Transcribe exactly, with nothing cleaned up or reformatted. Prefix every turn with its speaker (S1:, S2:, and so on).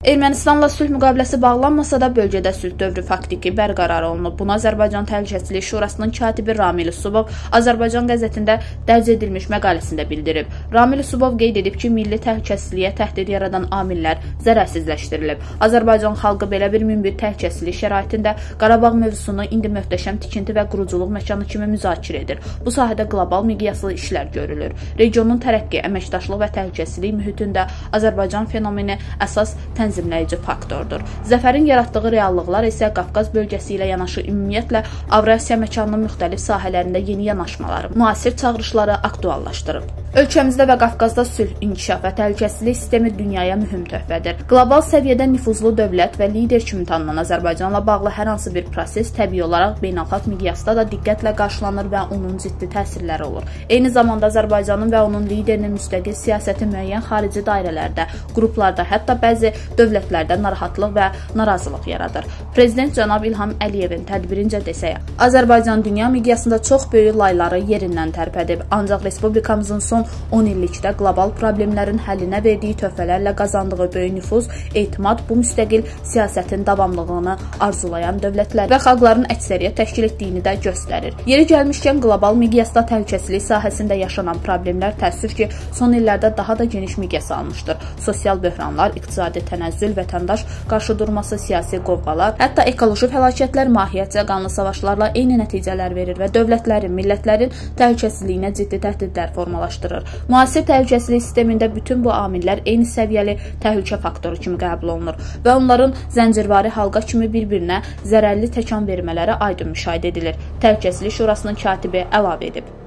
S1: Ermənistanla sülh müqaviləsi bağlanmasa da bölgədə sülh dövrü faktiki bərqərar olunub. Bunu Azərbaycan Təhlükəsizlik Şurasının katibi Ramil Yusubov Azərbaycan qəzetində dərc edilmiş məqaləsində bildirib. Ramil Yusubov qeyd edib ki, milli təhlükəsizliyə təhdid yaradan amillər zərərsizləşdirilib. Azərbaycan xalqı belə bir münbit təhlükəsizlik şəraitində Qarabağ mövzusunu indi möhtəşəm tikinti və quruculuq məkanı kimi müzakirə edir. Bu sahədə qlobal miqyaslı işlər görülür. Regionun tərəqqi, əməkdaşlıq və təhlükəsizlik mühitində Azərbaycan fenomeni əsas tənzimləyici faktordur. Zəfərin yaratdığı reallıqlar isə Qafqaz bölgəsi ilə yanaşı ümumiyyətlə Avrasiya məkanının müxtəlif sahələrində yeni yanaşmaları, müasir çağırışları aktuallaşdırıb. Ölkəmizdə və Qafqazda sülh, inkişaf və təhlükəsizlik sistemi dünyaya mühüm töhfədir. Qlobal səviyyədə nüfuzlu dövlət və lider kimi tanınan Azərbaycanla bağlı hər hansı bir proses təbii olaraq beynəlxalq miqyasda da diqqətlə qarşılanır və onun ciddi təsirləri olur. Eyni zamanda Azərbaycanın və onun liderinin müstəqil siyasəti müəyyən xarici dairələrdə, qruplarda, hətta bəzi dövlətlərdə narahatlıq və narazılıq yaradır. Prezident cənab İlham Əliyevin tədbirincə desək, Azərbaycan dünya miqyasında çox böyük layları yerindən tərpədib, ancaq respublikamızın son on illikdə qlobal problemlərin həllinə verdiyi töhfələrlə qazandığı böyük nüfuz, etimad bu müstəqil siyasətin davamlılığını arzulayan dövlətlər və xalqların əksəriyyət təşkil etdiyini də göstərir. Yeri gəlmişkən qlobal miqyasda təhlükəsizlik sahəsində yaşanan problemlər təəssüf ki, son illərdə daha da geniş miqyas almışdır. Sosial böhranlar, iqtisadi tənəzzül, vətəndaş qarşıdurması, siyasi qovğalar, hətta ekoloji fəlakətlər mahiyyətcə qanlı savaşlarla eyni nəticələr verir və dövlətlərin, millətlərin təhlükəsizliyinə ciddi təhdidlər formalaşdırır. Müasir təhlükəsizlik sistemində bütün bu amillər eyni səviyyəli təhlükə faktoru kimi qəbul olunur və onların zəncirvari halqa kimi bir-birinə zərərli təkan vermələri aydın müşahidə edilir. Təhlükəsizlik Şurasının katibi əlavə edib.